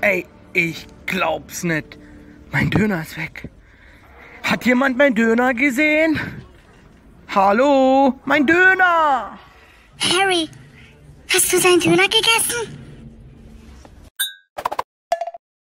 Ey, ich glaub's nicht. Mein Döner ist weg. Hat jemand meinen Döner gesehen? Hallo, mein Döner! Harry, hast du seinen Döner gegessen?